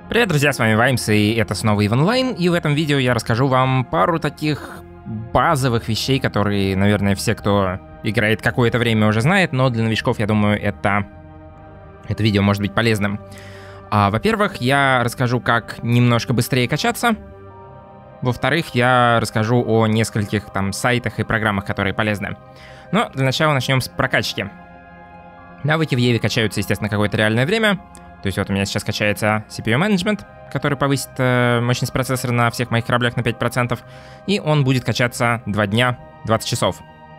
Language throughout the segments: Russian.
Привет, друзья, с вами Ваймс, и это снова EVE Online, и в этом видео я расскажу вам пару таких базовых вещей, которые, наверное, все, кто играет какое-то время, уже знает, но для новичков, я думаю, это видео может быть полезным. Во-первых, я расскажу, как немножко быстрее качаться. Во-вторых, я расскажу о нескольких там сайтах и программах, которые полезны. Но для начала начнем с прокачки. Навыки в EVE качаются, естественно, какое-то реальное время. То есть вот у меня сейчас качается CPU Management, который повысит мощность процессора на всех моих кораблях на 5%. И он будет качаться 2 дня, 20 часов.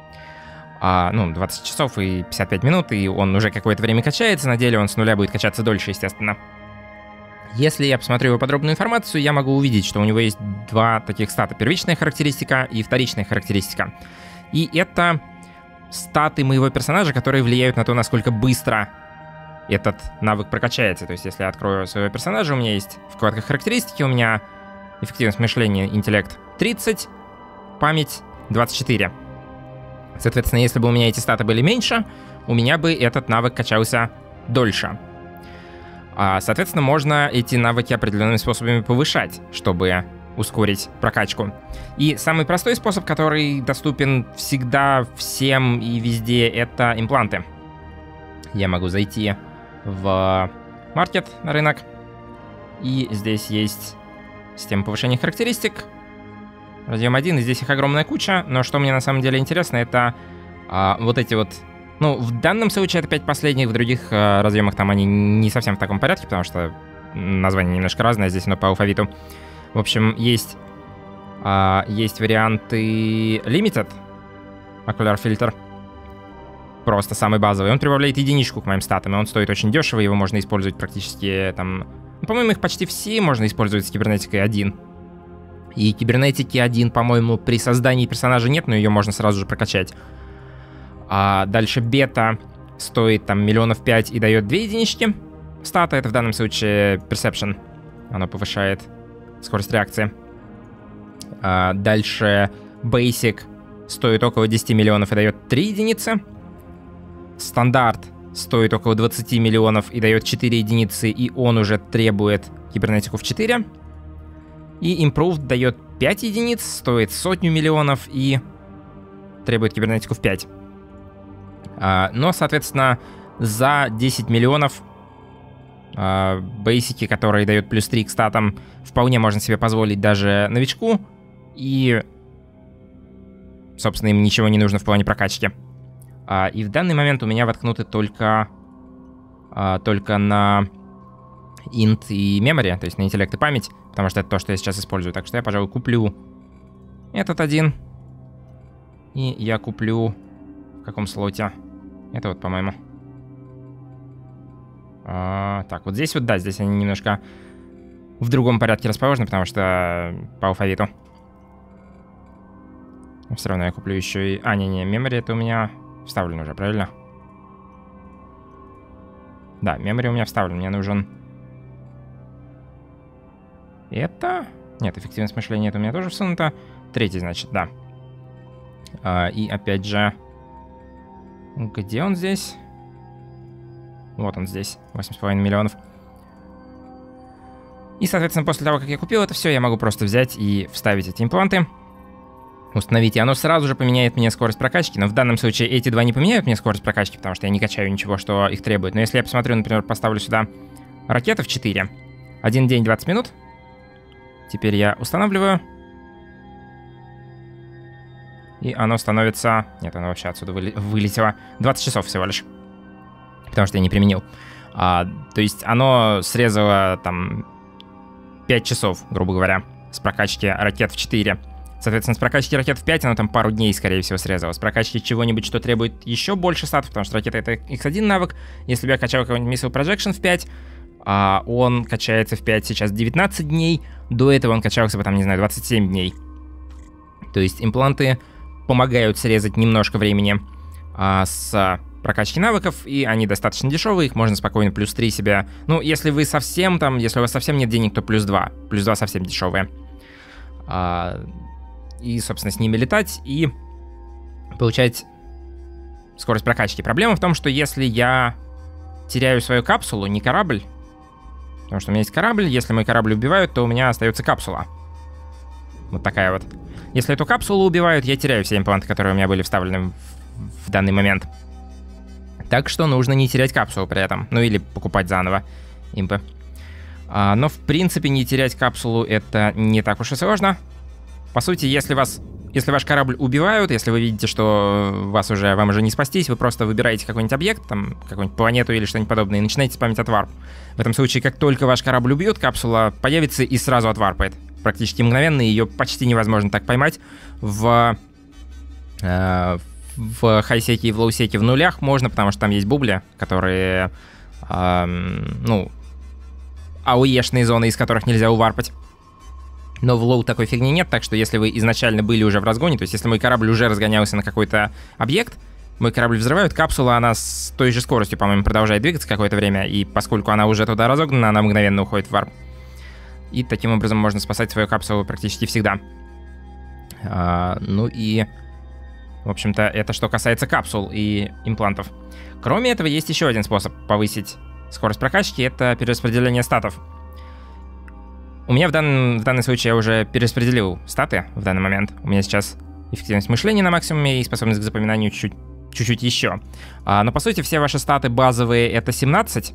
20 часов и 55 минут, и он уже какое-то время качается. На деле он с нуля будет качаться дольше, естественно. Если я посмотрю его подробную информацию, я могу увидеть, что у него есть два таких стата. Первичная характеристика и вторичная характеристика. И это статы моего персонажа, которые влияют на то, насколько быстро этот навык прокачается. То есть, если я открою своего персонажа, у меня есть вкладка характеристики, у меня эффективность мышления, интеллект 30, память 24. Соответственно, если бы у меня эти статы были меньше, у меня бы этот навык качался дольше. Соответственно, можно эти навыки определенными способами повышать, чтобы ускорить прокачку. И самый простой способ, который доступен всегда, всем и везде, это импланты. Я могу зайти в маркет, на рынок, и здесь есть система повышения характеристик, разъем 1, и здесь их огромная куча, но что мне на самом деле интересно, это вот эти вот, в данном случае это 5 последних, в других разъемах там они не совсем в таком порядке, потому что название немножко разное, здесь оно по алфавиту. В общем, есть варианты Limited, Ocular Filter, просто самый базовый. Он прибавляет единичку к моим статам, и он стоит очень дешево, его можно использовать практически там... по-моему, их почти все можно использовать с кибернетикой 1. И кибернетики 1, по-моему, при создании персонажа нет, но ее можно сразу же прокачать. Дальше бета стоит там 5 миллионов и дает 2 единички стата. Это в данном случае Perception. Оно повышает скорость реакции. Дальше Basic стоит около 10 миллионов и дает 3 единицы. Стандарт стоит около 20 миллионов и дает 4 единицы, и он уже требует кибернетику в 4. И Improved дает 5 единиц, стоит 100 миллионов и требует кибернетику в 5. Но, соответственно, за 10 миллионов бейсики, которые дают плюс 3 к статам, вполне можно себе позволить даже новичку. И, собственно, им ничего не нужно в плане прокачки. И в данный момент у меня воткнуты только на int и memory, то есть на интеллект и память, потому что это то, что я сейчас использую. Так что я, пожалуй, куплю этот один. И я куплю... В каком слоте? Это вот, по-моему. Так, вот здесь вот, да, здесь они немножко в другом порядке расположены, потому что по алфавиту. Но все равно я куплю еще и... не, memory это у меня... Вставлен уже, правильно? Да, memory у меня вставлен. Мне нужен... Это? Нет, эффективность мышления это у меня тоже всунуто. Третий, значит, да. И опять же... Где он здесь? Вот он здесь. 8,5 миллионов. И, соответственно, после того, как я купил это все, я могу просто взять и вставить эти импланты. Установить, и оно сразу же поменяет мне скорость прокачки. Но в данном случае эти два не поменяют мне скорость прокачки, потому что я не качаю ничего, что их требует. Но если я посмотрю, например, поставлю сюда ракеты в 4. 1 день, 20 минут. Теперь я устанавливаю. И оно становится... Нет, оно вообще отсюда вылетело. 20 часов всего лишь. Потому что я не применил. То есть оно срезало там 5 часов, грубо говоря, с прокачки ракет в 4. Соответственно, с прокачки ракет в 5 оно там пару дней, скорее всего, срезало. С прокачки чего-нибудь, что требует еще больше статов, потому что ракета — это X1 навык. Если бы я качал какой-нибудь Missile Projection в 5, он качается в 5 сейчас 19 дней. До этого он качался бы, там, не знаю, 27 дней. То есть импланты помогают срезать немножко времени с прокачки навыков, и они достаточно дешевые, их можно спокойно плюс 3 себе... если вы совсем там, если у вас совсем нет денег, то плюс 2. Плюс 2 совсем дешевые. И, собственно, с ними летать и получать скорость прокачки. Проблема в том, что если я теряю свою капсулу, не корабль, Потому что у меня есть корабль, если мой корабль убивают, то у меня остается капсула. Вот такая вот. Если эту капсулу убивают, я теряю все импланты, которые у меня были вставлены в данный момент. Так что нужно не терять капсулу при этом. Ну или покупать заново импы. Но в принципе не терять капсулу это не так уж и сложно. По сути, если ваш корабль убивают, если вы видите, что вам уже не спастись, вы просто выбираете какой-нибудь объект, там, какую-нибудь планету или что-нибудь подобное, и начинаете спамить отварп. В этом случае, как только ваш корабль убьют, капсула появится и сразу отварпает. Практически мгновенно, ее почти невозможно так поймать. В хайсеке и в лоусеке в нулях можно, потому что там есть бубли, которые, ауешные зоны, из которых нельзя уварпать. Но в лоу такой фигни нет, так что если вы изначально были уже в разгоне, то есть если мой корабль уже разгонялся на какой-то объект, мой корабль взрывают, капсула, она с той же скоростью, по-моему, продолжает двигаться какое-то время, и поскольку она уже туда разогнана, она мгновенно уходит в варп. И таким образом можно спасать свою капсулу практически всегда. Ну и, в общем-то, это что касается капсул и имплантов. Кроме этого, есть еще один способ повысить скорость прокачки, это перераспределение статов. У меня в данный случай я уже перераспределил статы в данный момент. У меня сейчас эффективность мышления на максимуме и способность к запоминанию чуть-чуть еще. Но по сути все ваши статы базовые это 17.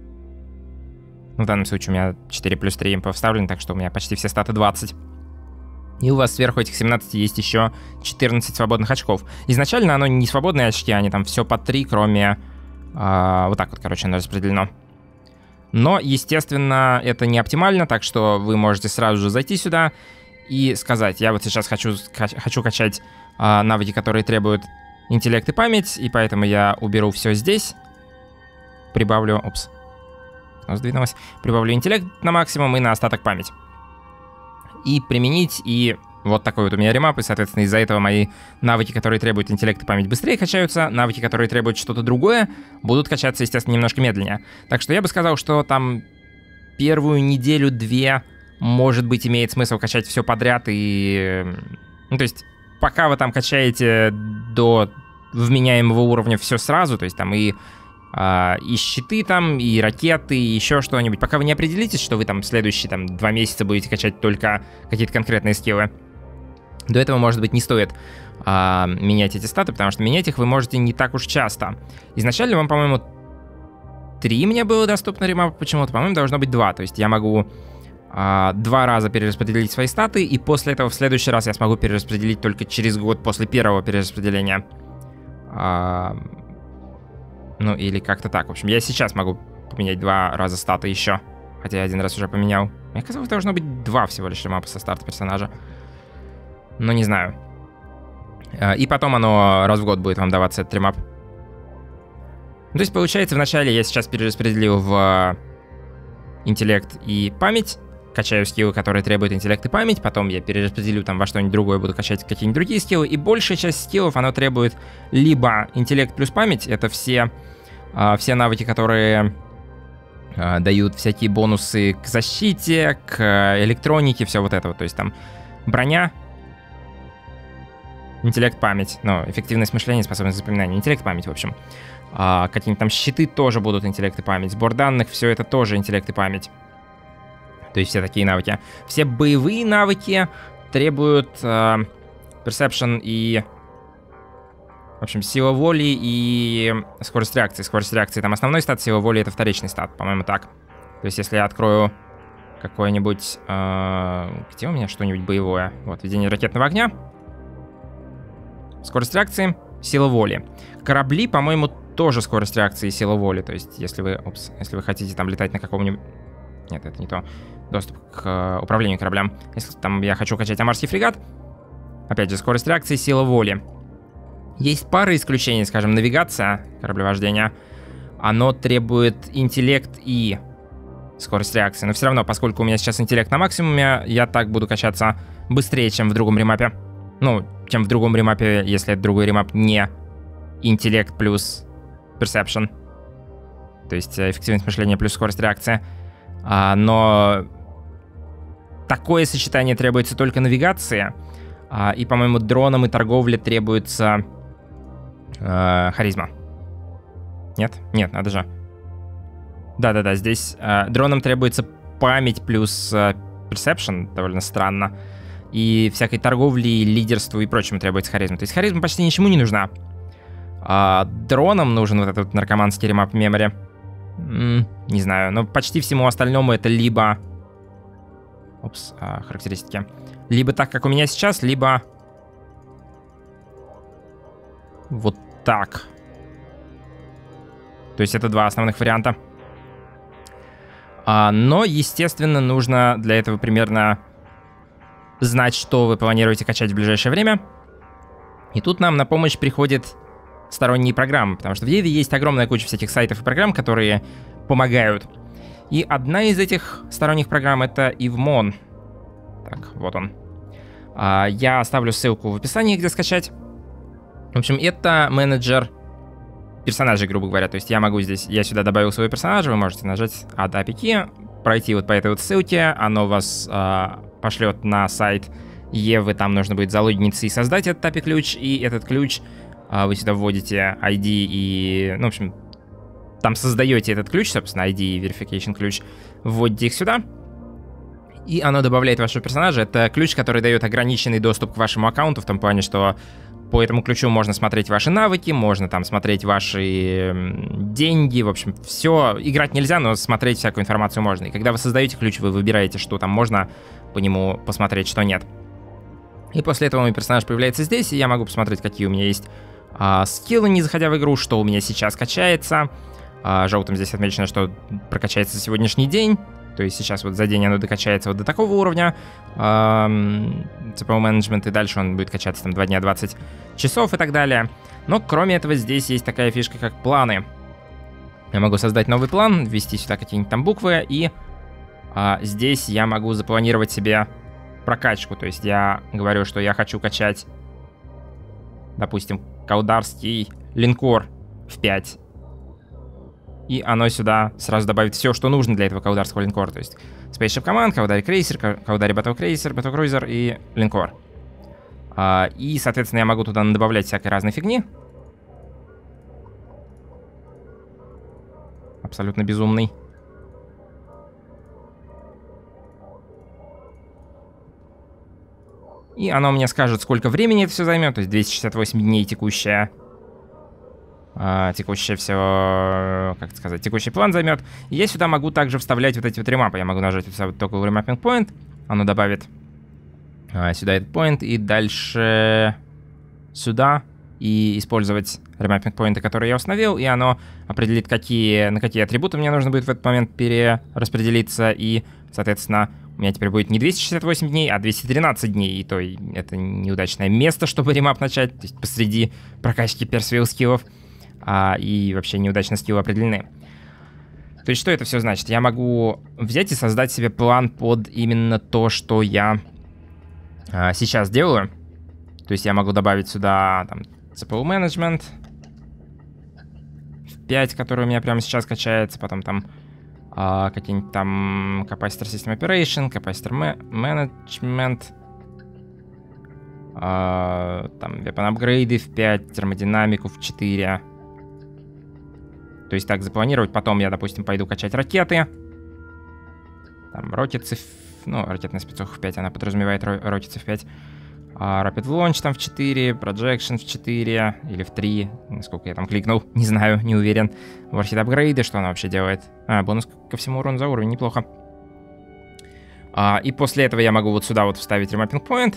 В данном случае у меня 4 плюс 3 импа вставлены, так что у меня почти все статы 20. И у вас сверху этих 17 есть еще 14 свободных очков. Изначально оно не свободные очки, они там все по 3, кроме... вот так вот, короче, оно распределено. Но, естественно, это не оптимально, так что вы можете сразу же зайти сюда и сказать, я вот сейчас хочу качать навыки, которые требуют интеллект и память, и поэтому я уберу все здесь, прибавлю... Упс. Сдвинулось. Прибавлю интеллект на максимум и на остаток память. И применить, и вот такой вот у меня ремап, и, соответственно, из-за этого мои навыки, которые требуют интеллект и память, быстрее качаются, навыки, которые требуют что-то другое, будут качаться, естественно, немножко медленнее. Так что я бы сказал, что там первую неделю-две, может быть, имеет смысл качать все подряд, и... Ну, то есть, пока вы там качаете до вменяемого уровня все сразу, то есть там и щиты там, и ракеты, и еще что-нибудь. Пока вы не определитесь, что вы там следующие там 2 месяца будете качать только какие-то конкретные скиллы, до этого, может быть, не стоит менять эти статы, потому что менять их вы можете не так уж часто. Изначально вам, по-моему, 3 мне было доступно ремапа почему-то, по-моему, должно быть 2. То есть я могу 2 раза перераспределить свои статы, и после этого в следующий раз я смогу перераспределить только через год после первого перераспределения. Ну, или как-то так. В общем, я сейчас могу поменять 2 раза статы еще. Хотя я 1 раз уже поменял. Мне казалось, должно быть 2 всего лишь ремапа со старта персонажа. Но не знаю. И потом оно раз в год будет вам даваться этот ремап. То есть, получается, вначале я сейчас перераспределил в интеллект и память. Качаю скиллы, которые требуют интеллект и память. Потом я перераспределю там во что-нибудь другое, буду качать какие-нибудь другие скиллы. И большая часть скиллов, она требует либо интеллект плюс память. Это все навыки, которые дают всякие бонусы к защите, к электронике, все вот это вот. То есть там броня, интеллект, память. Ну, эффективность мышления, способность запоминания. Интеллект, память, в общем. Какие-нибудь там щиты тоже будут интеллект и память. Сбор данных, все это тоже интеллект и память. То есть все такие навыки. Все боевые навыки требуют Perception и... В общем, сила воли и скорость реакции. Скорость реакции там основной стат, сила воли это вторичный стат, по-моему, так. То есть если я открою какой-нибудь... где у меня что-нибудь боевое? Вот, ведение ракетного огня. Скорость реакции, сила воли. Корабли, по-моему, тоже скорость реакции и сила воли. То есть если вы... если вы хотите там летать на каком-нибудь... Нет, это не то. Доступ к управлению кораблям. Если там я хочу качать амарский фрегат, опять же, скорость реакции, сила воли. Есть пара исключений, скажем, навигация, кораблевождения. Оно требует интеллект и скорость реакции. Но все равно, поскольку у меня сейчас интеллект на максимуме, я так буду качаться быстрее, чем в другом ремапе. Ну, чем в другом ремапе, если это другой ремап, не интеллект плюс Perception. То есть эффективность мышления плюс скорость реакции. Но такое сочетание требуется только навигации. И, по-моему, дронам и торговле требуется харизма. Нет? Нет, надо же. Да-да-да, здесь дронам требуется память плюс perception, довольно странно. И всякой торговле, лидерству и прочему требуется харизма. То есть харизма почти ничему не нужна. А дронам нужен вот этот наркоманский ремап мемори. Не знаю, но почти всему остальному это либо... характеристики. Либо так, как у меня сейчас, либо... вот так. То есть это два основных варианта. Но, естественно, нужно для этого примерно знать, что вы планируете качать в ближайшее время. И тут нам на помощь приходят сторонние программы, потому что в Еве есть огромная куча всяких сайтов и программ, которые помогают. И одна из этих сторонних программ — это Ivmon. Так, вот он. Я оставлю ссылку в описании, где скачать. В общем, это менеджер персонажей, грубо говоря. То есть я могу здесь... Я сюда добавил своего персонажа, вы можете нажать Add API, пройти вот по этой вот ссылке, оно вас пошлет на сайт Евы, там нужно будет залогиниться и создать этот API-ключ, и этот ключ вы сюда вводите ID и... Ну, в общем, там создаете этот ключ, собственно, ID и verification ключ, вводите их сюда, и оно добавляет вашего персонажа. Это ключ, который дает ограниченный доступ к вашему аккаунту, в том плане, что по этому ключу можно смотреть ваши навыки, можно там смотреть ваши деньги, в общем, все. Играть нельзя, но смотреть всякую информацию можно. И когда вы создаете ключ, вы выбираете, что там можно по нему посмотреть, что нет. И после этого мой персонаж появляется здесь, и я могу посмотреть, какие у меня есть скиллы, не заходя в игру, что у меня сейчас качается. Желтым здесь отмечено, что прокачается сегодняшний день. То есть сейчас вот за день оно докачается вот до такого уровня CPU менеджмент, и дальше он будет качаться там 2 дня 20 часов и так далее. Но кроме этого здесь есть такая фишка, как планы. Я могу создать новый план, ввести сюда какие-нибудь там буквы, и здесь я могу запланировать себе прокачку. То есть я говорю, что я хочу качать, допустим, каударский линкор в 5. И оно сюда сразу добавит все, что нужно для этого каударского линкора. То есть Spaceship Command, Каудари Крейсер, Каудари Батл-Крузер и линкор. И, соответственно, я могу туда добавлять всякой разной фигни. Абсолютно безумный. И оно мне скажет, сколько времени это все займет. То есть 268 дней текущая все, как сказать, текущий план займет. И я сюда могу также вставлять вот эти вот ремапы. Я могу нажать вот только Remapping Point. Оно добавит сюда этот point, и дальше сюда. И использовать Remapping Point, которые я установил. И оно определит, на какие атрибуты мне нужно будет в этот момент перераспределиться. И, соответственно, у меня теперь будет не 268 дней, а 213 дней. И то это неудачное место, чтобы ремап начать. То есть посреди прокачки персвилл скиллов. И вообще неудачно скиллы определены. То есть что это все значит? Я могу взять и создать себе план под именно то, что я сейчас делаю. То есть я могу добавить сюда там CPU Management в 5, который у меня прямо сейчас качается. Потом там какие-нибудь там Capacitor System Operation, Capacitor Management, там Weapon апгрейды в 5, термодинамику в 4. То есть так запланировать. Потом я, допустим, пойду качать ракеты. Там рокетсы, ну, ракетная спецовка в 5, она подразумевает рокетсы в 5. Rapid Launch там в 4, Projection в 4 или в 3. Насколько я там кликнул, не знаю, не уверен. Warhead апгрейды, что она вообще делает? Бонус ко всему урону за уровень, неплохо. И после этого я могу вот сюда вот вставить Remapping Point.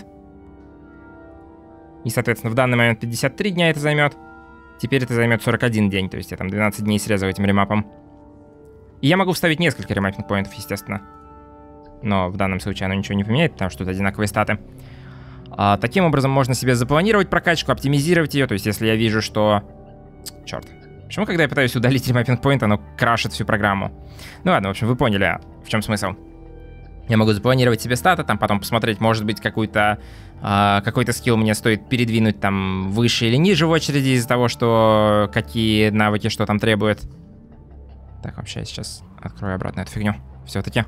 И, соответственно, в данный момент 53 дня это займет. Теперь это займет 41 день, то есть я там 12 дней срезал этим ремапом. И я могу вставить несколько ремаппинг поинтов, естественно. Но в данном случае оно ничего не поменяет, потому что тут одинаковые статы. Таким образом можно себе запланировать прокачку, оптимизировать ее. То есть если я вижу, что... Черт. Почему, когда я пытаюсь удалить ремаппинг поинт, оно крашит всю программу? Ну ладно, в общем, вы поняли, в чем смысл. Я могу запланировать себе статы, там потом посмотреть, может быть, какой-то скилл мне стоит передвинуть там выше или ниже в очереди из-за того, что какие навыки что там требует. Так, вообще я сейчас открою обратно эту фигню. Все-таки.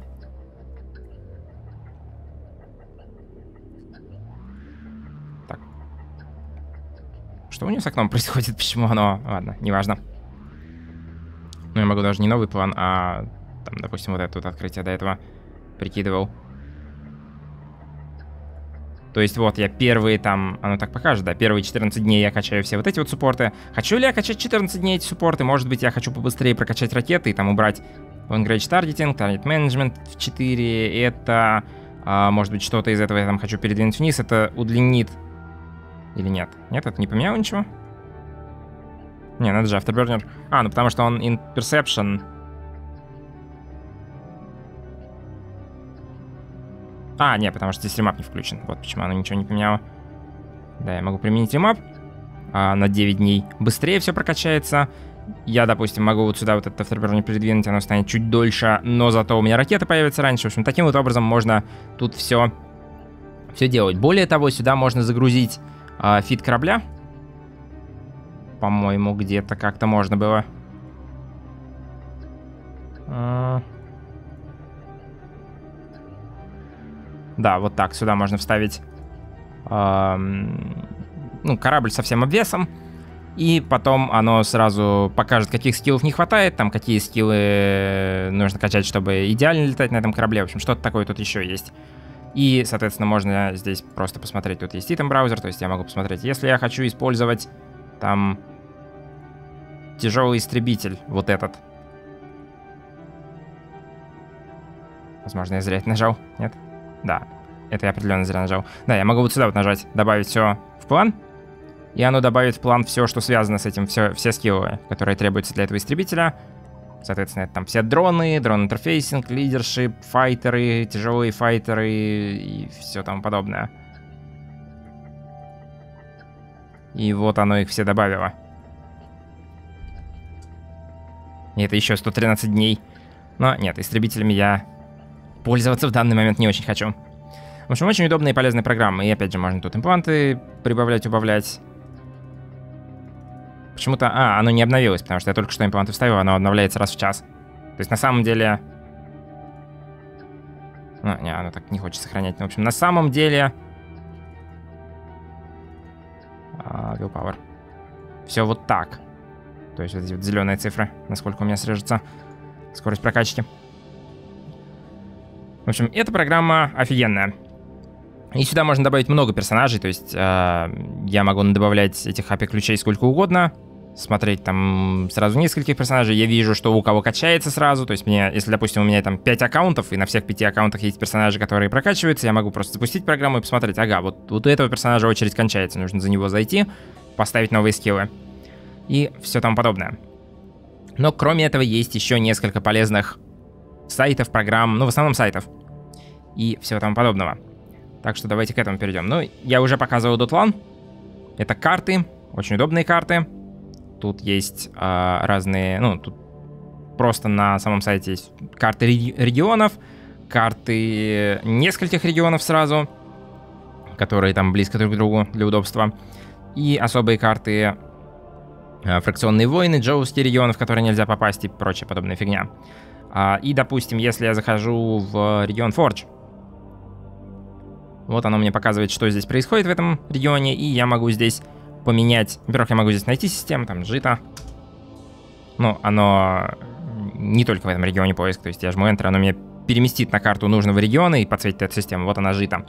Так. Что у него с окном происходит? Почему оно... Ладно, неважно. Ну, я могу даже не новый план, а, там, допустим, вот это вот открытие до этого прикидывал. То есть вот я первые там, оно так покажет, да, первые 14 дней я качаю все вот эти вот суппорты. Хочу ли я качать 14 дней эти суппорты? Может быть, я хочу побыстрее прокачать ракеты и там убрать Long Range Targeting, Target Management в 4. Это, может быть, что-то из этого я там хочу передвинуть вниз. Это удлинит. Или нет? Нет, это не поменяло ничего? Не, надо же Afterburner. Ну потому что он in Perception. Не, потому что здесь ремап не включен. Вот почему оно ничего не поменяло. Да, я могу применить ремап на 9 дней. Быстрее все прокачается. Я, допустим, могу вот сюда вот этот Afterburner передвинуть, оно станет чуть дольше, но зато у меня ракеты появятся раньше. В общем, таким вот образом можно тут все делать. Более того, сюда можно загрузить фид корабля. По-моему, где-то как-то можно было. Да, вот так, сюда можно вставить корабль со всем обвесом. И потом оно сразу покажет, каких скиллов не хватает, там какие скиллы нужно качать, чтобы идеально летать на этом корабле. В общем, что-то такое тут еще есть. И, соответственно, можно здесь просто посмотреть. Тут есть item браузер, то есть я могу посмотреть. Если я хочу использовать там тяжелый истребитель, вот этот. Возможно, я зря это нажал. Нет? Да, это я определенно зря нажал. Да, я могу вот сюда вот нажать, добавить все в план. И оно добавит в план все, что связано с этим, все скиллы, которые требуются для этого истребителя. Соответственно, это там все дроны, дрон-интерфейсинг, лидершип, файтеры, тяжелые файтеры и все тому подобное. И вот оно их все добавило. И это еще 113 дней. Но нет, истребителями я пользоваться в данный момент не очень хочу. В общем, очень удобная и полезная программа. И опять же, можно тут импланты прибавлять, убавлять. Почему-то... оно не обновилось, потому что я только что импланты вставил, оно обновляется раз в час. То есть на самом деле... не, оно так не хочет сохранять. В общем, на самом деле... Willpower. Все вот так. То есть вот эти вот зеленые цифры, насколько у меня срежется скорость прокачки. В общем, эта программа офигенная. И сюда можно добавить много персонажей, то есть я могу добавлять этих API-ключей сколько угодно, смотреть там сразу нескольких персонажей, я вижу, что у кого качается сразу, то есть мне, если, допустим, у меня там 5 аккаунтов, и на всех 5 аккаунтах есть персонажи, которые прокачиваются, я могу просто запустить программу и посмотреть, ага, вот у этого персонажа очередь кончается, нужно за него зайти, поставить новые скиллы и все тому подобное. Но кроме этого есть еще несколько полезных сайтов, программ, в основном сайтов и всего тому подобного. Так что давайте к этому перейдем. Я уже показывал Dotlan. Это карты, очень удобные карты. Тут есть разные, тут просто на самом сайте есть карты регионов, карты нескольких регионов сразу, которые там близко друг к другу для удобства. И особые карты фракционные войны, джоуски регионов, в которые нельзя попасть и прочая подобная фигня. И, допустим, если я захожу в регион Forge, вот оно мне показывает, что здесь происходит в этом регионе, и я могу здесь поменять... Во-первых, я могу здесь найти систему, там, жито. Оно не только в этом регионе поиск, то есть я жму Enter, оно меня переместит на карту нужного региона и подсветит эту систему. Вот она, жито.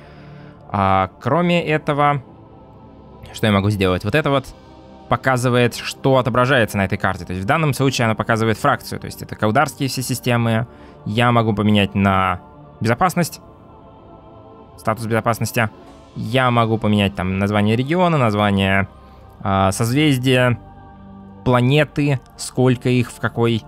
Кроме этого, что я могу сделать? Вот это вот показывает, что отображается на этой карте. То есть в данном случае оно показывает фракцию, то есть это каударские все системы. Я могу поменять на безопасность. Статус безопасности. Я могу поменять там название региона, название созвездия, планеты, сколько их, в какой...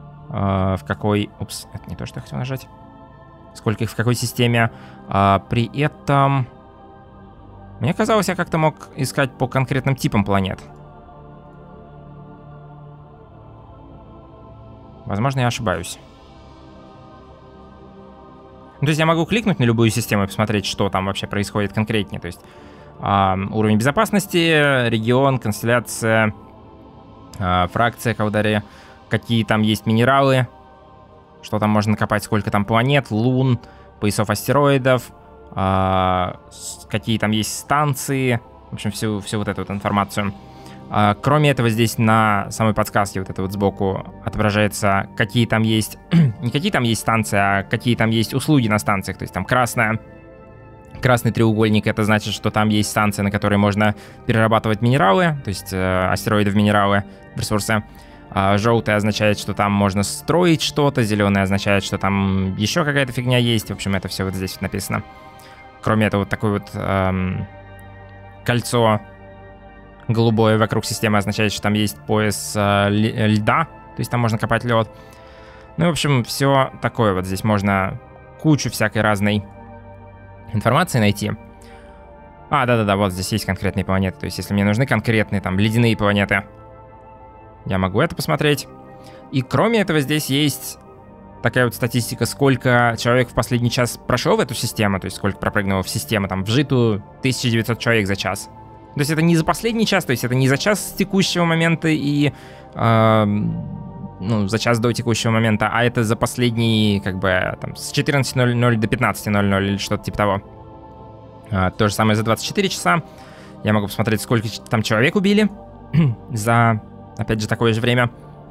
Упс, это не то, что я хотел нажать. Сколько их в какой системе. При этом... Мне казалось, я как-то мог искать по конкретным типам планет. Возможно, я ошибаюсь. То есть я могу кликнуть на любую систему и посмотреть, что там вообще происходит конкретнее. То есть уровень безопасности, регион, констелляция, фракция Каудари, какие там есть минералы, что там можно накопать, сколько там планет, лун, поясов астероидов, какие там есть станции, в общем, всю вот эту вот информацию. Кроме этого, здесь на самой подсказке вот это вот сбоку отображается, какие там есть, не какие там есть станции, а какие там есть услуги на станциях. То есть там красный треугольник, это значит, что там есть станция, на которой можно перерабатывать минералы, то есть астероиды в минералы, в ресурсы. Желтый означает, что там можно строить что-то, зеленый означает, что там еще какая-то фигня есть. В общем, это все вот здесь вот написано. Кроме этого, вот такое вот кольцо голубое вокруг системы означает, что там есть пояс льда, то есть там можно копать лед. Ну и, в общем, все такое вот. Здесь можно кучу всякой разной информации найти. Да-да-да, вот здесь есть конкретные планеты. То есть если мне нужны конкретные там ледяные планеты, я могу это посмотреть. И кроме этого здесь есть такая вот статистика, сколько человек в последний час прошел в эту систему, то есть сколько пропрыгнуло в систему, там, вжитую 1900 человек за час. То есть это не за последний час, то есть это не за час с текущего момента и, за час до текущего момента, а это за последний, как бы, там, с 14:00 до 15:00 или что-то типа того. То же самое за 24 часа. Я могу посмотреть, сколько там человек убили за, опять же, такое же время.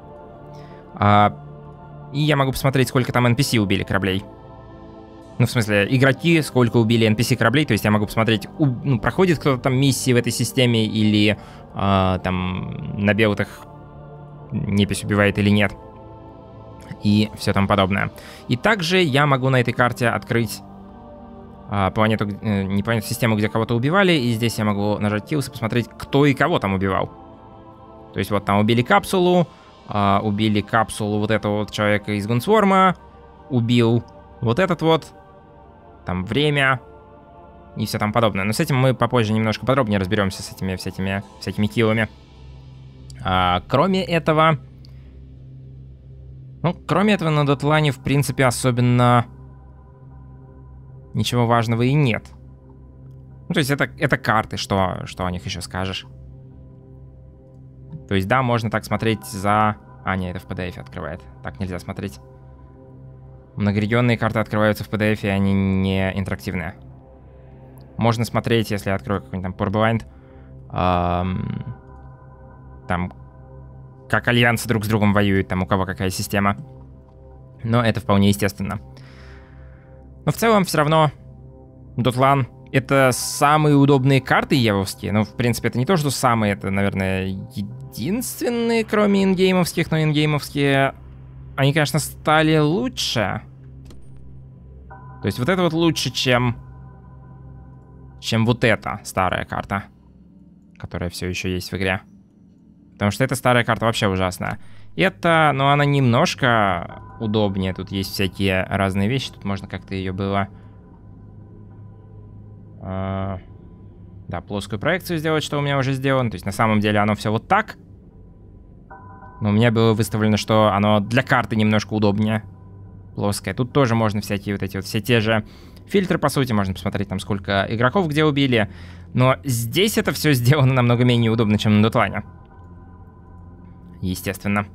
И я могу посмотреть, сколько там NPC убили кораблей. Ну, в смысле, игроки, сколько убили NPC кораблей. То есть я могу посмотреть, проходит кто-то там миссии в этой системе, или там на белых непись убивает или нет. И все там подобное. И также я могу на этой карте открыть планету, не планету, систему, где кого-то убивали. И здесь я могу нажать Kills и посмотреть, кто и кого там убивал. То есть вот там убили капсулу. Убили капсулу вот этого вот человека из Гунсворма. Убил вот этот вот. Там время. И все там подобное. Но с этим мы попозже немножко подробнее разберемся, с этими всякими киллами. Кроме этого... кроме этого на Дотлане, в принципе, особенно ничего важного и нет. То есть это карты, что о них еще скажешь. То есть, да, можно так смотреть за... нет, это в PDF открывает. Так нельзя смотреть. Многорегионные карты открываются в PDF, и они не интерактивные. Можно смотреть, если я открою какой-нибудь там Purblind, там, как альянсы друг с другом воюют, там, у кого какая система. Но это вполне естественно. Но в целом, все равно, Дотлан — это самые удобные карты евовские. Ну, в принципе, это не то, что самые, это, наверное, единственные, кроме ингеймовских, но ингеймовские, они, конечно, стали лучше. То есть вот это вот лучше, чем вот эта старая карта, которая все еще есть в игре. Потому что эта старая карта вообще ужасная. Это, она немножко удобнее. Тут есть всякие разные вещи. Тут можно как-то ее было... Да, плоскую проекцию сделать, что у меня уже сделано. То есть на самом деле оно все вот так. Но у меня было выставлено, что оно для карты немножко удобнее. Плоское. Тут тоже можно всякие вот эти вот, все те же фильтры, по сути. Можно посмотреть там, сколько игроков где убили. Но здесь это все сделано намного менее удобно, чем на Дотлане. Естественно.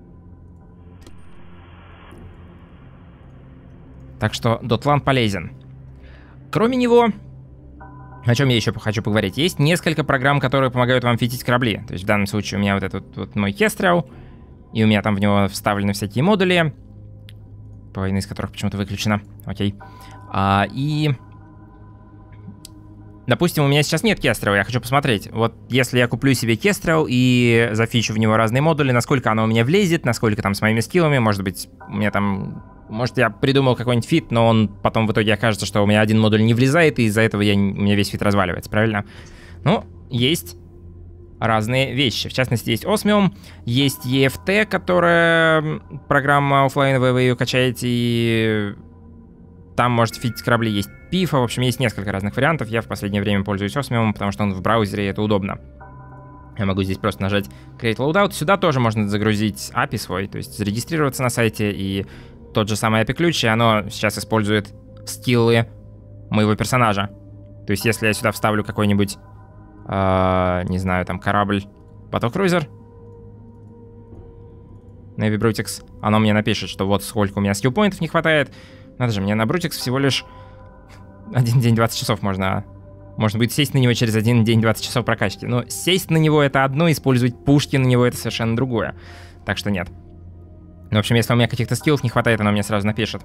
Так что Дотлан полезен. Кроме него... О чем я еще хочу поговорить? Есть несколько программ, которые помогают вам фитить корабли. То есть в данном случае у меня вот этот вот мой Kestrel, и у меня там в него вставлены всякие модули, половина из которых почему-то выключена. Окей. И... Допустим, у меня сейчас нет Kestrel, я хочу посмотреть. Вот если я куплю себе Kestrel и зафичу в него разные модули, насколько оно у меня влезет, насколько там с моими скиллами, может быть, у меня там... Может, я придумал какой-нибудь фит, но он потом в итоге окажется, что у меня один модуль не влезает, и из-за этого у меня весь фит разваливается, правильно? Ну, есть разные вещи. В частности, есть Osmium, есть EFT, которая программа оффлайновая, вы ее качаете, и там можете фитить корабли. Есть PIFA, в общем, есть несколько разных вариантов. Я в последнее время пользуюсь Osmium, потому что он в браузере, и это удобно. Я могу здесь просто нажать Create Loadout. Сюда тоже можно загрузить API свой, то есть зарегистрироваться на сайте, и тот же самый API-ключ, и оно сейчас использует скиллы моего персонажа. То есть если я сюда вставлю какой-нибудь, не знаю, там, корабль Battlecruiser, Navy Brutix, оно мне напишет, что вот сколько у меня скилл-поинтов не хватает. Надо же, мне на Brutix всего лишь 1 день 20 часов можно Можно будет сесть на него через один день 20 часов прокачки. Но сесть на него — это одно, использовать пушки на него — это совершенно другое. Так что нет. Ну, в общем, если у меня каких-то скиллов не хватает, оно мне сразу напишет.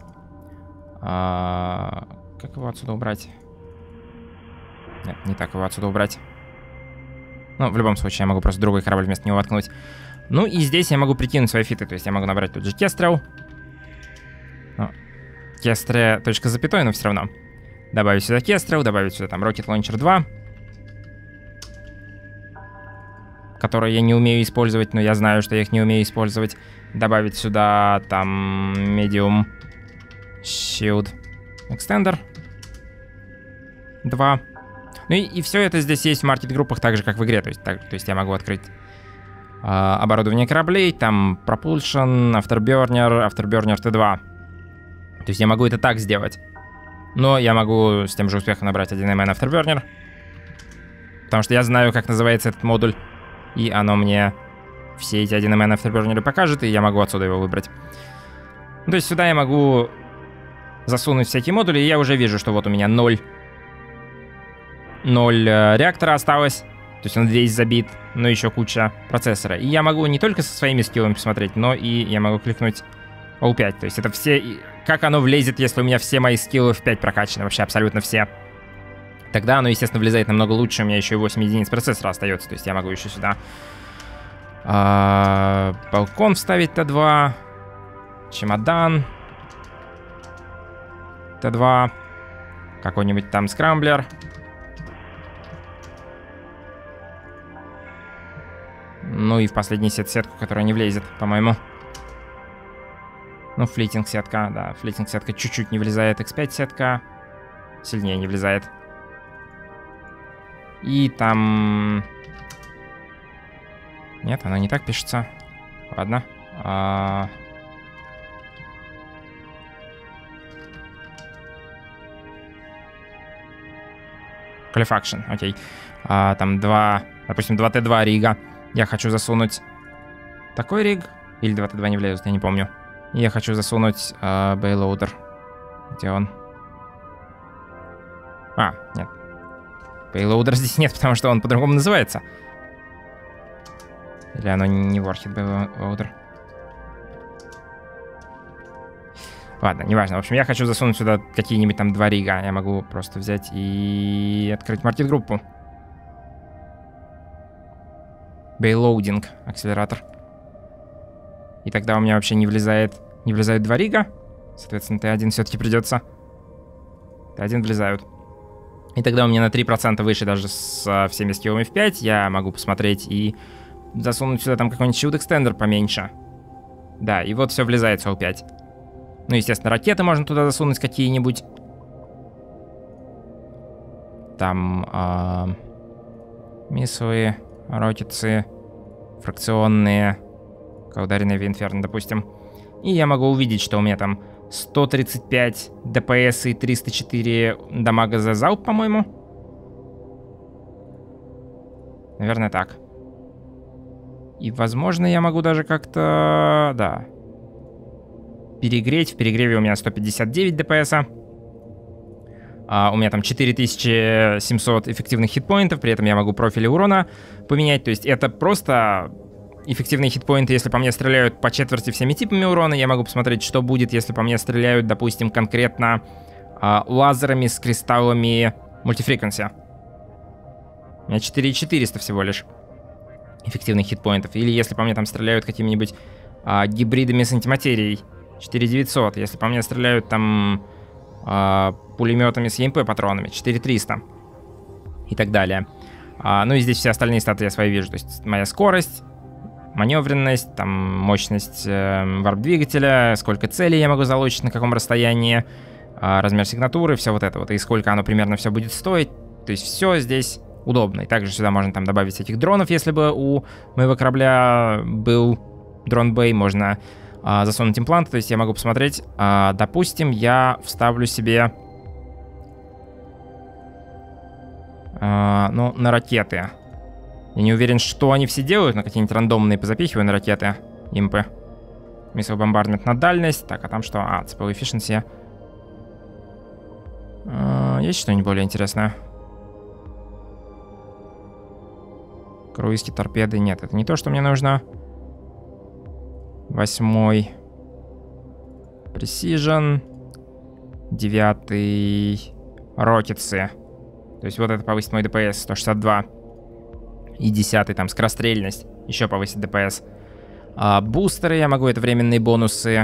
Как его отсюда убрать? Нет, не так его отсюда убрать. Ну, в любом случае, я могу просто другой корабль вместо него воткнуть. Ну, и здесь я могу прикинуть свои фиты. То есть я могу набрать тут же Кестрел. Кестре точка с запятой, но все равно. Добавить сюда Кестрел, добавить сюда там Rocket Launcher 2. Которые я не умею использовать, но я знаю, что я их не умею использовать. Добавить сюда там Medium Shield Extender 2. Ну и все это здесь есть в маркет-группах, так же, как в игре. То есть я могу открыть оборудование кораблей, там Propulsion, Afterburner T2. То есть я могу это так сделать. Но я могу с тем же успехом набрать 1MN Afterburner. Потому что я знаю, как называется этот модуль. И оно мне все эти 1MN Afterburner покажет, и я могу отсюда его выбрать. То есть сюда я могу засунуть всякие модули, и я уже вижу, что вот у меня 0 реактора осталось. То есть он весь забит, но еще куча процессора. И я могу не только со своими скиллами посмотреть, но и я могу кликнуть All5. То есть это все... Как оно влезет, если у меня все мои скиллы в 5 прокачаны, вообще абсолютно все. Тогда оно, естественно, влезает намного лучше. У меня еще и 8 единиц процессора остается. То есть я могу еще сюда балкон вставить Т2. Чемодан Т2. Какой-нибудь там скрамблер. Ну и в последний сетку, которая не влезет, по-моему. Ну, флитинг сетка, да. Флитинг сетка чуть-чуть не влезает. X5 сетка сильнее не влезает. И там... Нет, она не так пишется. Ладно. Qualifaction, окей. Там допустим, 2Т2 рига. Я хочу засунуть такой риг. Или 2Т2 не влезут, я не помню. Я хочу засунуть Bayloader. Где он? Нет. Bayloader здесь нет, потому что он по-другому называется. Или оно не Warhead Bayloader? Ладно, неважно. В общем, я хочу засунуть сюда какие-нибудь там 2 рига. Я могу просто взять и открыть маркет-группу. Bayloading акселератор. И тогда у меня вообще не влезают 2 рига. Соответственно, Т1 все-таки придется. Т1 влезают. И тогда у меня на 3% выше даже с всеми скиллами в 5. Я могу посмотреть и засунуть сюда там какой-нибудь Shield Extender поменьше. Да, и вот все влезает с All5. Ну, естественно, ракеты можно туда засунуть какие-нибудь. Там миссовые, рокетсы, фракционные, ударенные в Инферно, допустим. И я могу увидеть, что у меня там 135 ДПС и 304 дамага за залп, по-моему. Наверное, так. И, возможно, я могу даже как-то... Да. Перегреть. В перегреве у меня 159 ДПС. У меня там 4700 эффективных хитпоинтов. При этом я могу профили урона поменять. То есть это просто... Эффективные хитпоинты, если по мне стреляют по четверти всеми типами урона. Я могу посмотреть, что будет, если по мне стреляют, допустим, конкретно лазерами с кристаллами мультифреквенси. У меня 4400 всего лишь эффективных хитпоинтов. Или если по мне там стреляют какими-нибудь гибридами с антиматерией. 4900. Если по мне стреляют там пулеметами с ЕМП патронами. 4300. И так далее. Ну и здесь все остальные статы я свои вижу. То есть моя скорость, маневренность, там мощность варп-двигателя, сколько целей я могу залочить, на каком расстоянии, размер сигнатуры, все вот это вот, и сколько оно примерно все будет стоить. То есть все здесь удобно. И также сюда можно там добавить этих дронов, если бы у моего корабля был дрон-бэй, можно засунуть импланты. То есть я могу посмотреть, допустим, я вставлю себе ну, на ракеты. Я не уверен, что они все делают, но какие-нибудь рандомные позапихиваю на ракеты. Импы. Missile Bombardment на дальность. Так, а там что? CPU Efficiency. Есть что-нибудь более интересное? Круизки, торпеды. Нет, это не то, что мне нужно. 8. Precision. 9. Рокетсы. То есть вот это повысит мой ДПС 162. И 10 там скорострельность. Еще повысит ДПС. Бустеры, я могу, это временные бонусы.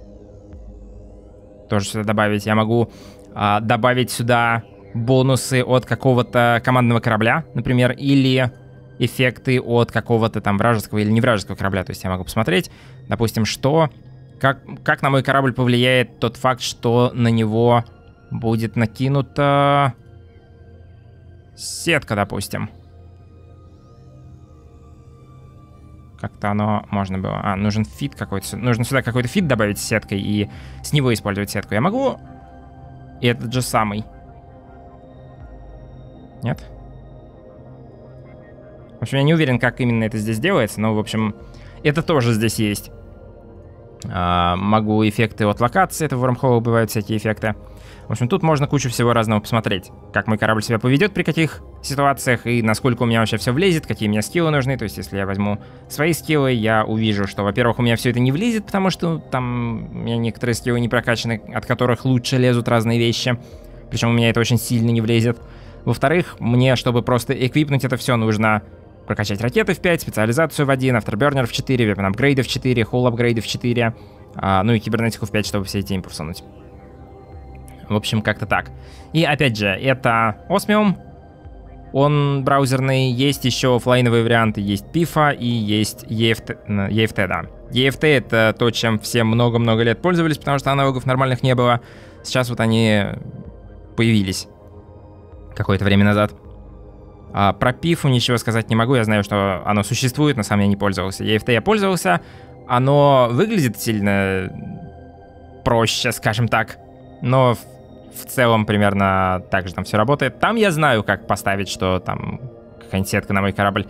Тоже сюда добавить. Я могу добавить сюда бонусы от какого-то командного корабля, например, или эффекты от какого-то там вражеского или не вражеского корабля. То есть я могу посмотреть, допустим, что... Как на мой корабль повлияет тот факт, что на него будет накинута сетка, допустим. Как-то оно можно было... нужен фит какой-то. Нужно сюда какой-то фит добавить с сеткой и с него использовать сетку. Я могу... И этот же самый. Нет? В общем, я не уверен, как именно это здесь делается, но, в общем, это тоже здесь есть. Могу эффекты от локации, это в Wormhole бывают всякие эффекты. В общем, тут можно кучу всего разного посмотреть. Как мой корабль себя поведет при каких ситуациях и насколько у меня вообще все влезет, какие мне скиллы нужны. То есть, если я возьму свои скиллы, я увижу, что, во-первых, у меня все это не влезет, потому что там у меня некоторые скиллы не прокачаны, от которых лучше лезут разные вещи. Причем у меня это очень сильно не влезет. Во-вторых, мне, чтобы просто эквипнуть это все, нужно прокачать ракеты в 5, специализацию в 1, автобернер в 4, вепон апгрейды в 4, холл апгрейды в 4, ну и кибернетику в 5, чтобы все эти импы всунуть. В общем, как-то так. И опять же, это Osmium, он браузерный, есть еще оффлайновые варианты, есть PIFA и есть EFT, да. EFT — это то, чем все много-много лет пользовались, потому что аналогов нормальных не было. Сейчас вот они появились какое-то время назад. Про PIFA ничего сказать не могу, я знаю, что оно существует, но сам я не пользовался. EFT я пользовался, оно выглядит сильно проще, скажем так, но в целом примерно так же там все работает. Там я знаю, как поставить, что там какая-нибудь сетка на мой корабль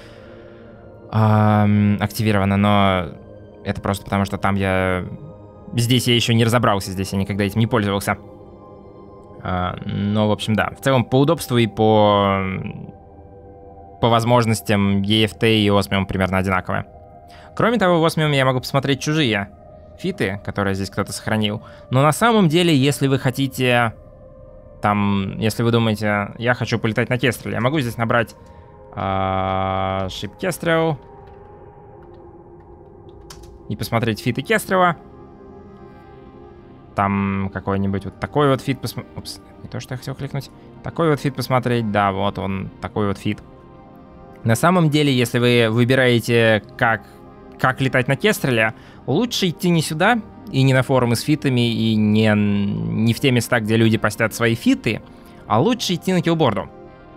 активирована, но это просто потому, что там здесь я еще не разобрался, здесь я никогда этим не пользовался. Но, в общем, да. В целом, по удобству и по возможностям EFT и Osmium примерно одинаковые. Кроме того, в Osmium я могу посмотреть чужие фиты, которые здесь кто-то сохранил. Но на самом деле, если вы хотите... если вы думаете, я хочу полетать на Кестреле, я могу здесь набрать Ship Kestrel и посмотреть фиты Кестрела. Там какой-нибудь вот такой вот фит посмотреть. Упс, не то, что я хотел кликнуть. Такой вот фит посмотреть, да, вот он, такой вот фит. На самом деле, если вы выбираете, как летать на Кестреле, лучше идти не сюда, и не на форумы с фитами, и не в те места, где люди постят свои фиты, а лучше идти на Killboard.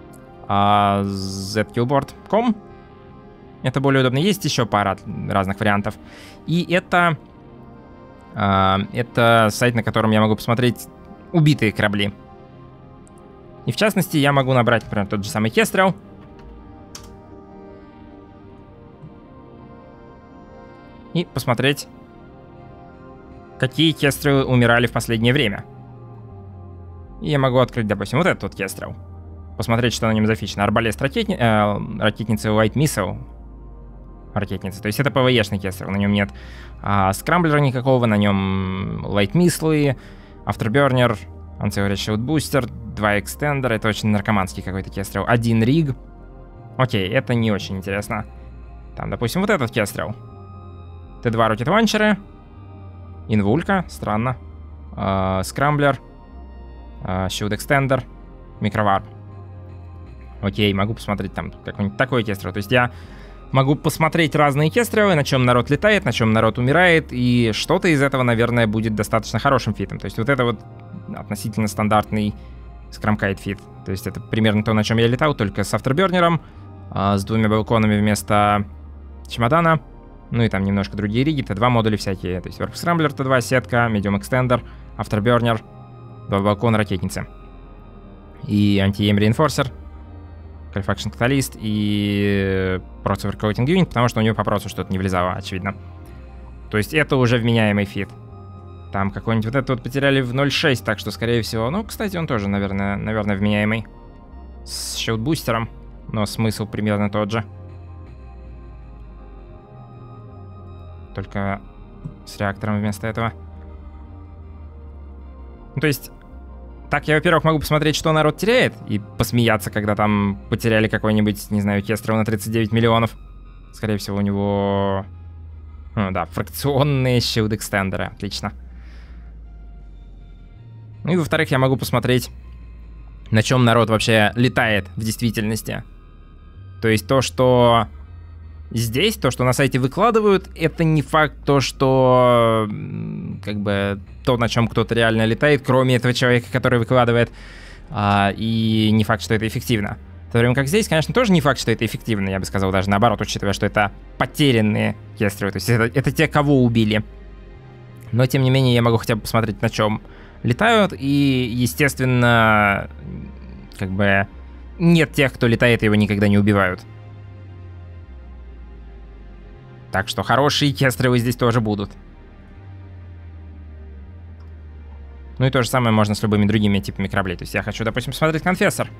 zkillboard.com. Это более удобно. Есть еще пара разных вариантов. И это сайт, на котором я могу посмотреть убитые корабли. И в частности, я могу набрать, например, тот же самый Kestrel. И посмотреть, какие Кестрелы умирали в последнее время. И я могу открыть, допустим, вот этот вот Kestrel. Посмотреть, что на нем зафичено. Арбалест ракетницы White Missile. Ракетницы. То есть это ПВЕшный Kestrel. На нем нет скрамблера никакого, на нем Light Missile, Afterburner, Anti-Aircraft Shield Booster, 2 экстендера. Это очень наркоманский какой-то Kestrel. 1 риг. Окей, это не очень интересно. Там, допустим, вот этот Kestrel. Т2 ракет-ланчеры. Инвулька, странно. Скрамблер. Shield Extender. Микроварп. Окей, могу посмотреть там какой-нибудь такой Kestrel. То есть я могу посмотреть разные Кестрелы, на чем народ летает, на чем народ умирает, и что-то из этого, наверное, будет достаточно хорошим фитом. То есть вот это вот относительно стандартный скрамкайт фит. То есть это примерно то, на чем я летал, только с автобернером, с 2 балконами вместо чемодана, ну и там немножко другие риги, Т2 модули всякие. То есть Warp Scrambler Т2, сетка, Medium Extender, автобернер, 2 балкона, ракетницы. И Anti-Aim Reinforcer, Calfaction Catalyst и Proc Overcoating Unit, потому что у него по процу что-то не влезало, очевидно. То есть это уже вменяемый фит. Там какой-нибудь вот этот вот потеряли в 0.6, так что, скорее всего... Ну, кстати, он тоже, наверное, вменяемый. С щит-бустером, но смысл примерно тот же. только с реактором вместо этого. Ну, то есть, так я, во-первых, могу посмотреть, что народ теряет, и посмеяться, когда там потеряли какой-нибудь, не знаю, Кестрел на 39 миллионов. Скорее всего, у него... Ну да, фракционные shield-экстендеры. Отлично. Ну и, во-вторых, я могу посмотреть, на чем народ вообще летает в действительности. То есть то, что здесь, то, что на сайте выкладывают, это не факт то, что как бы то, на чем кто-то реально летает, кроме этого человека, который выкладывает, и не факт, что это эффективно. В то время как здесь, конечно, тоже не факт, что это эффективно, я бы сказал, даже наоборот, учитывая, что это потерянные кестры, то есть это те, кого убили. Но, тем не менее, я могу хотя бы посмотреть, на чем летают, и, естественно, как бы нет тех, кто летает и его никогда не убивают. Так что хорошие кестры здесь тоже будут. Ну и то же самое можно с любыми другими типами кораблей. То есть я хочу, допустим, посмотреть конфессор.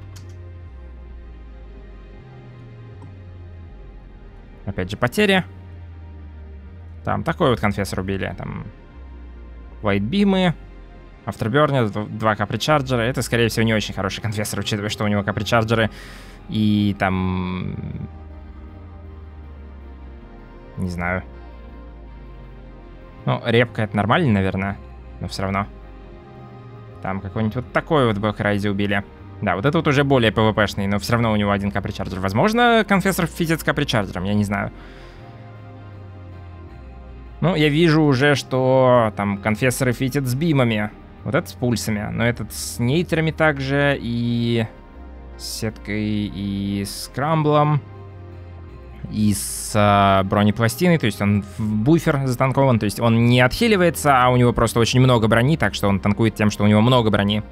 Опять же, потери. Там такой вот конфессор убили. Там лайтбимы, авторбернер, 2 капричарджера. Это, скорее всего, не очень хороший конфессор, учитывая, что у него капричарджеры и там... Не знаю. Ну, репка это нормально, наверное, но все равно. Там какой-нибудь вот такой вот Бэкрайзи убили. Да, вот это вот уже более ПВПшный, но все равно у него 1 капричарджер. Возможно, конфессор фитит с капричарджером, я не знаю. Ну, я вижу уже, что там конфессоры фитят с бимами. Вот этот с пульсами, но этот с нейтрами также, и с сеткой, и с крамблом, и с бронепластиной, то есть он в буфер затанкован, то есть он не отхиливается, а у него просто очень много брони, так что он танкует тем, что у него много брони.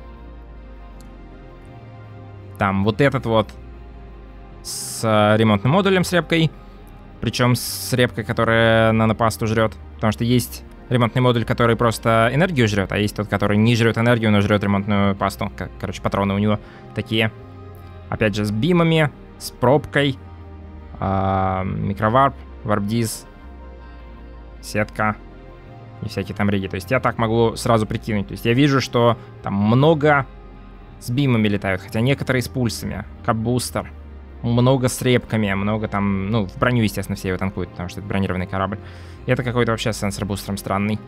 Там вот этот вот с ремонтным модулем с репкой, причем с репкой, которая нанопасту жрет, потому что есть ремонтный модуль, который просто энергию жрет, а есть тот, который не жрет энергию, но жрет ремонтную пасту. Короче, патроны у него такие. Опять же, с бимами, с пробкой, микроварп, варпдиз, сетка и всякие там риги. То есть я так могу сразу прикинуть. То есть я вижу, что там много с бимами летают, хотя некоторые с пульсами. Капбустер. Много с репками, много там... Ну, в броню, естественно, все его танкуют, потому что это бронированный корабль. И это какой-то вообще сенсор-бустером странный.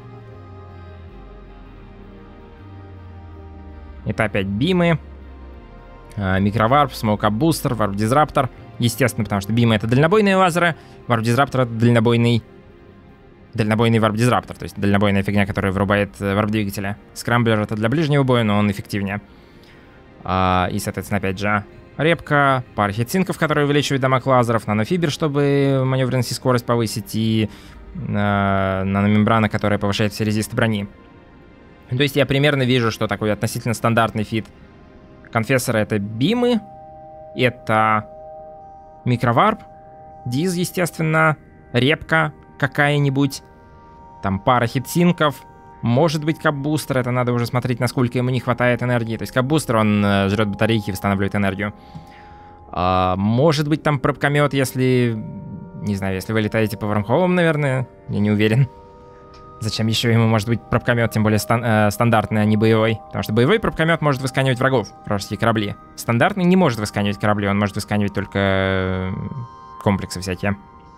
Это опять бимы. Микроварп, смоук-ап-бустер, варп-дизраптор. Естественно, потому что бимы — это дальнобойные лазеры, варп-дизраптор — это дальнобойный варп-дизраптор, то есть дальнобойная фигня, которая вырубает варп-двигателя. Скрамблер — это для ближнего боя, но он эффективнее. И, соответственно, опять же, репка, пара хитсинков, которые увеличивают дамаг лазеров, нанофибер, чтобы маневренность и скорость повысить, и наномембрана, которая повышает все резисты брони. То есть я примерно вижу, что такой относительно стандартный фит конфессора — это бимы, это микроварп, диз, естественно, репка какая-нибудь, там пара хитсинков, может быть капбустер, это надо уже смотреть, насколько ему не хватает энергии. То есть капбустер, он жрет батарейки и восстанавливает энергию. Может быть там пробкомет, если... Не знаю, если вы летаете по вармхоллам, наверное, я не уверен. Зачем еще ему может быть пробкомет, тем более стандартный, а не боевой? Потому что боевой пробкомет может высканивать врагов, вражеские корабли. Стандартный не может высканивать корабли, он может высканивать только комплексы всякие.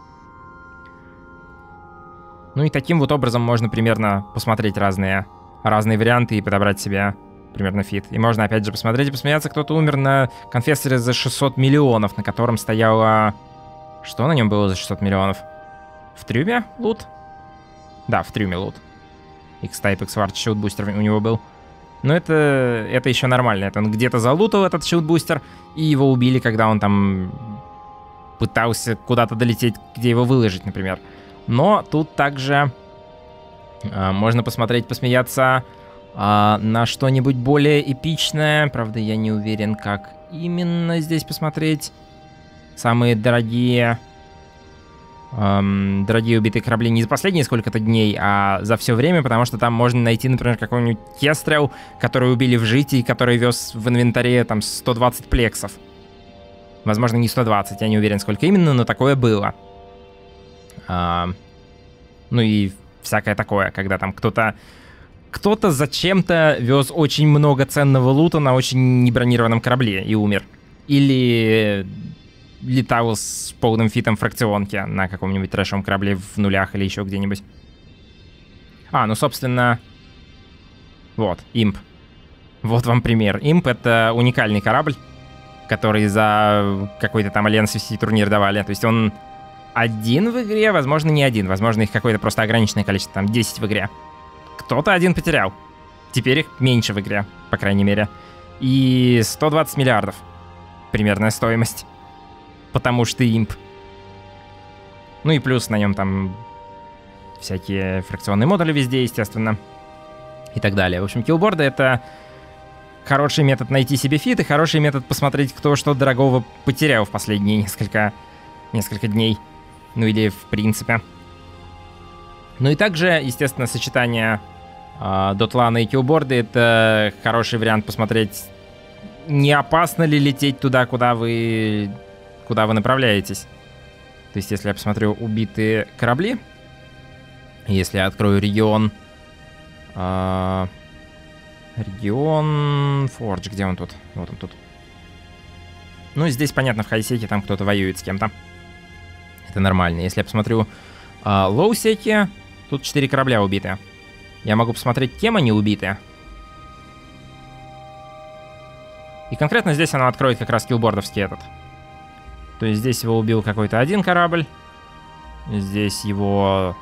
Ну и таким вот образом можно примерно посмотреть разные варианты и подобрать себе примерно фит. И можно опять же посмотреть и посмеяться, кто-то умер на конфессоре за 600 миллионов, на котором стояло... Что на нем было за 600 миллионов? В трюме лут? Да, в трюме лут. X-Type, X-Ward, шилд-бустер у него был. Но это еще нормально. Это он где-то залутал этот шилд-бустер, и его убили, когда он там пытался куда-то долететь, где его выложить, например. Но тут также можно посмотреть, посмеяться на что-нибудь более эпичное. Правда, я не уверен, как именно здесь посмотреть. Самые дорогие убитые корабли не за последние сколько-то дней, а за все время, потому что там можно найти, например, какой-нибудь Кестрел, который убили в житии, который вез в инвентаре там 120 плексов. Возможно, не 120, я не уверен, сколько именно, но такое было. Ну и всякое такое, когда там кто-то зачем-то вез очень много ценного лута на очень небронированном корабле и умер. Или летал с полным фитом фракционки на каком-нибудь трэшевом корабле в нулях или еще где-нибудь. Ну, собственно... Вот, Имп. Вот вам пример. Имп — это уникальный корабль, который за какой-то там Альянс турнир давали. То есть он один в игре, возможно, не один. Возможно, их какое-то просто ограниченное количество, там 10 в игре. Кто-то один потерял. Теперь их меньше в игре, по крайней мере. И 120 миллиардов. Примерная стоимость. Потому что имп. Ну и плюс на нем там всякие фракционные модули везде, естественно. И так далее. В общем, киллборды — это хороший метод найти себе фит и хороший метод посмотреть, кто что дорогого потерял в последние несколько дней. Ну или в принципе. Ну и также, естественно, сочетание дотлана и киллборда — это хороший вариант посмотреть, не опасно ли лететь туда, куда вы направляетесь. То есть, если я посмотрю убитые корабли, если я открою регион... регион... Фордж, где он тут? Вот он тут. Ну, здесь, понятно, в хайсеке там кто-то воюет с кем-то. Это нормально. Если я посмотрю лоусеки, тут 4 корабля убиты. Я могу посмотреть, кем они убиты. И конкретно здесь она откроет как раз киллбордовский этот. То есть здесь его убил какой-то один корабль. Здесь его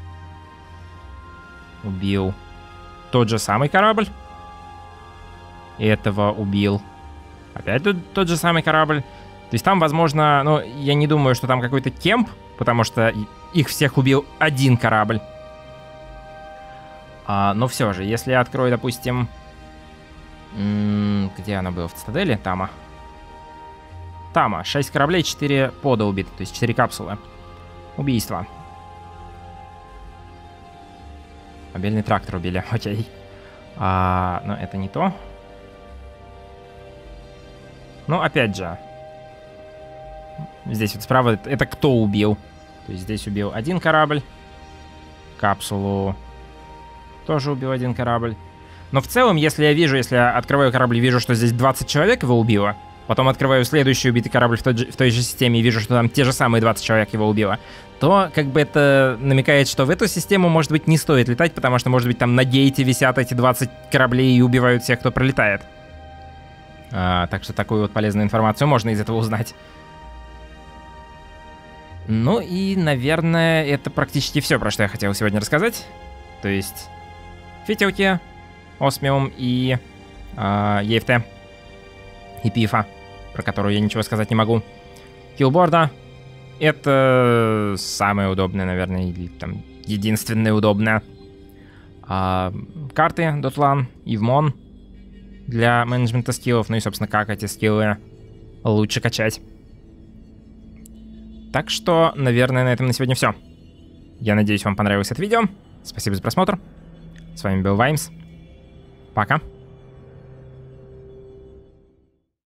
убил тот же самый корабль. И этого убил опять тот же самый корабль. То есть там, возможно, ну, я не думаю, что там какой-то кемп, потому что их всех убил один корабль. Но все же, если я открою, допустим... Где она была? В Цитадели? Тама. 6 кораблей, 4 пода убиты, то есть 4 капсулы. Убийство. Мобильный трактор убили, окей. Но это не то. Ну, опять же. Здесь вот справа это кто убил. То есть здесь убил один корабль. Капсулу тоже убил один корабль. Но в целом, если я открываю корабль и вижу, что здесь 20 человек его убило, потом открываю следующий убитый корабль в той же системе и вижу, что там те же самые 20 человек его убило, то как бы это намекает, что в эту систему, может быть, не стоит летать, потому что, может быть, там на гейте висят эти 20 кораблей и убивают всех, кто пролетает. Так что такую вот полезную информацию можно из этого узнать. Ну и, наверное, это практически все, про что я хотел сегодня рассказать. То есть фитилки, Осмиум и EFT. И Пифа, про которую я ничего сказать не могу. Киллборда — это самое удобное, наверное, или там единственное удобное. Карты Дотлан и Вмон для менеджмента скиллов. Ну и, собственно, как эти скиллы лучше качать. Так что, наверное, на этом на сегодня все. Я надеюсь, вам понравилось это видео. Спасибо за просмотр. С вами был Ваймс. Пока.